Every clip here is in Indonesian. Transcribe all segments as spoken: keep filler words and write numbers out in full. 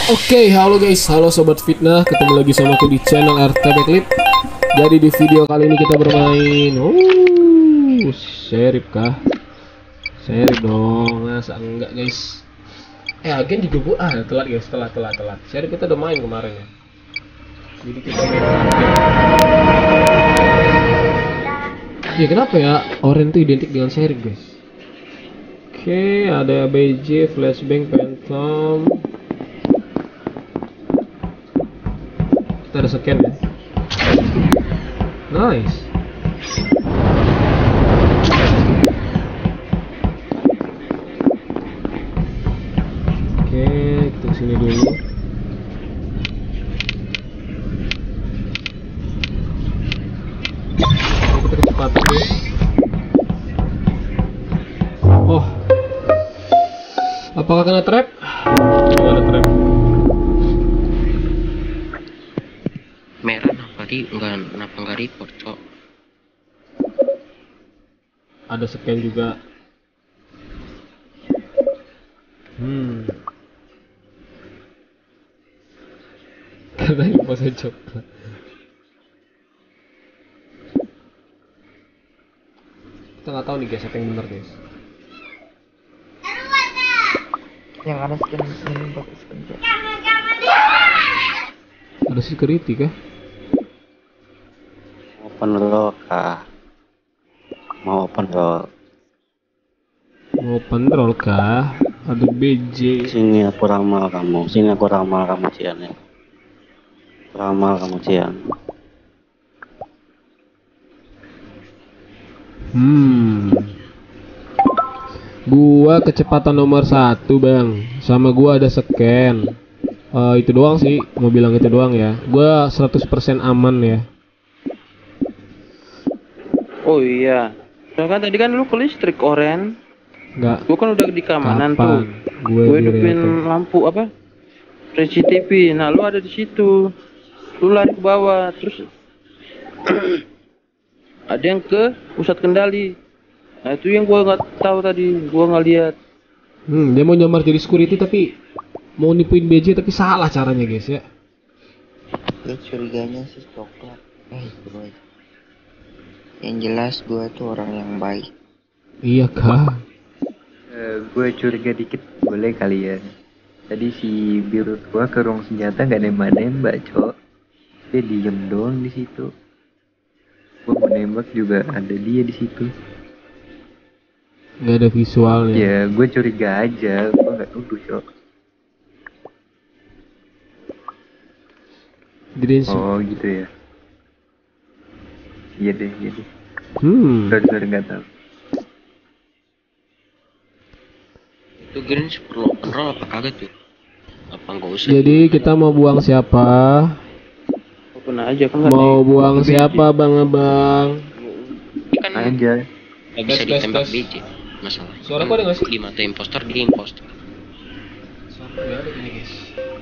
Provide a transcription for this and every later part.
Oke, halo guys, halo sobat fitnah, ketemu lagi sama aku di channel R T B Clip. Jadi di video kali ini kita bermain, oh, serip kah? Serip dong, masa enggak guys? Eh, agen juga gua, ah telat guys, telat, telat, telat. Serip kita udah main kemarin ya. Jadi kita main agen. Ya kenapa ya orange itu identik dengan serip guys? Oke, ada B J, flashbang, phantom. Kita ada scan ya. Nice. Oke, kita kesini dulu. Oke, kita kecepatan guys. Oh, apakah kena trap? Tidak ada trap. Merah kenapa di enggak kenapa enggak report cok? Ada scan juga. Hmm. Karena info saya coklat. Kita nggak tahu nih guys apa yang benar guys. Yang ada skin ini bagus kan Cok. Ada security kah? Open roll kah? Mau open roll? Mau open roll kah? Ada B J. Sini aku ramal kamu, sini aku ramal kamu Cian ya. Ramal kamu Cian. Hmm. Gua kecepatan nomor satu bang, sama gua ada scan. Uh, itu doang sih, mau bilang itu doang ya. Gua seratus persen aman ya. Oh iya, soalnya kan tadi kan lu ke listrik oren. Enggak. Gua kan udah di keamanan tuh. Kapan? Gue Gue di hidupin reaktor. lampu apa? C C T V. Nah lu ada di situ. Lu lari ke bawah, terus ada yang ke pusat kendali. Nah itu yang gua nggak tahu tadi, gua nggak lihat. Hmm, dia mau nyamar jadi security tapi mau nipuin B J tapi salah caranya guys ya. Gue curiganya sih coklat. Eh bro, yang jelas gue tuh orang yang baik. Iya kah? Eh, gue curiga dikit boleh kali ya. Tadi si biru tua ke ruang senjata nggak nembak-nembak cok, dia diem doang di situ. Gue mau nembak juga ada dia di situ. Nggak ada visualnya. Ya gue curiga aja, gue nggak tuduh cok. Jadi Oh gitu ya. Iya deh, iya deh. hmm. Sorry sorry nggak tahu. Itu green perlu open roll apa kagak tuh? Apa enggak usah? Jadi kita mau buang siapa? Open aja kan. Mau buang siapa bang abang? Ini kan Aja. nggak bisa Tes, tes, ditembak tes. B J masalah. Suara kok ada nggak sih? Di mata impostor dia impostor. Suara nggak ada ini guys.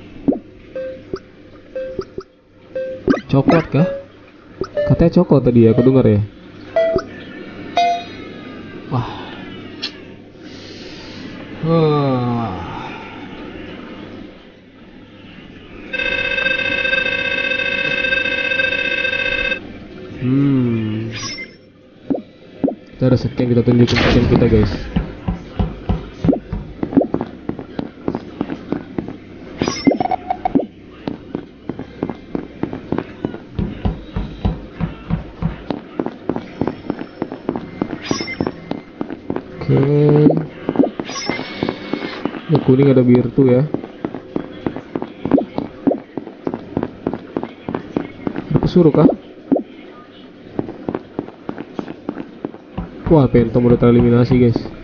Coklat kah? Katanya coklat tadi ya, aku dengar ya. Wah. Wah. Hmm. Kita ada scan, kita tunjukin scan kita guys. Oke. Ada kuning, ada biru tuh ya. Ada pesuruh kah? Wah, Phantom udah tereliminasi guys.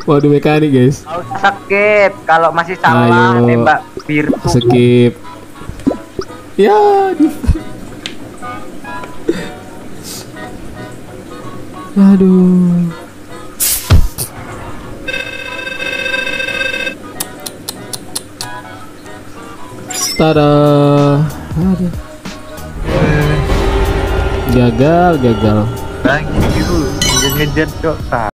Waduh mekanik guys. Nggak usah skip kalau masih salah Ayo. nembak Virtu. Skip. Ya. Di... Aduh. Tada. Aduh. Gagal, gagal. Lagi itu ngejar cok. Tak.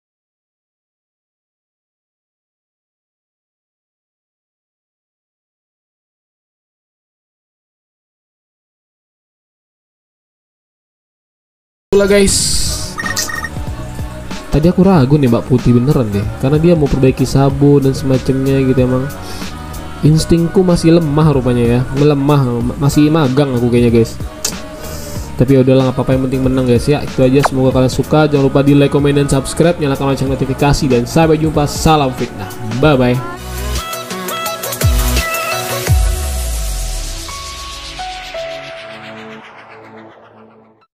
Pula guys, tadi aku ragu nih Mbak Putih beneran deh, karena dia mau perbaiki sabun dan semacamnya gitu. Emang instingku masih lemah rupanya ya, melemah, masih magang aku kayaknya guys. Tapi ya udahlah, nggak apa-apa, yang penting menang guys ya. Itu aja, semoga kalian suka. Jangan lupa di like, komen, dan subscribe, nyalakan lonceng notifikasi, dan sampai jumpa. Salam fitnah, bye bye.